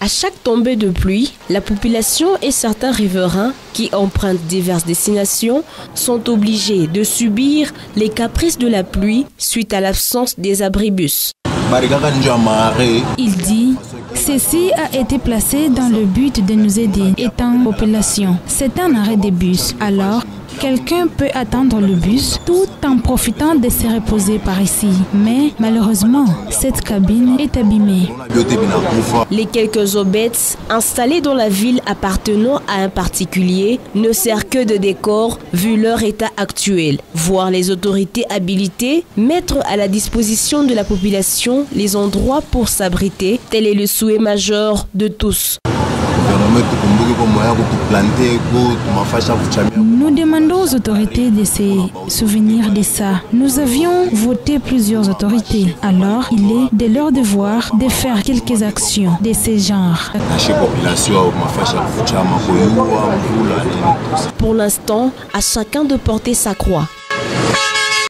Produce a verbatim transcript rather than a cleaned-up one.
À chaque tombée de pluie, la population et certains riverains qui empruntent diverses destinations sont obligés de subir les caprices de la pluie suite à l'absence des abribus. Il dit, ceci a été placé dans le but de nous aider, étant population. C'est un arrêt de bus. Alors, quelqu'un peut attendre le bus tout en profitant de se reposer par ici. Mais malheureusement, cette cabine est abîmée. Les quelques aubettes installées dans la ville appartenant à un particulier ne servent que de décor vu leur état actuel. Voir les autorités habilitées mettre à la disposition de la population les endroits pour s'abriter, tel est le souhait majeur de tous. Nous demandons aux autorités de se souvenir de ça. Nous avions voté plusieurs autorités. Alors, il est de leur devoir de faire quelques actions de ce genre. Pour l'instant, à chacun de porter sa croix.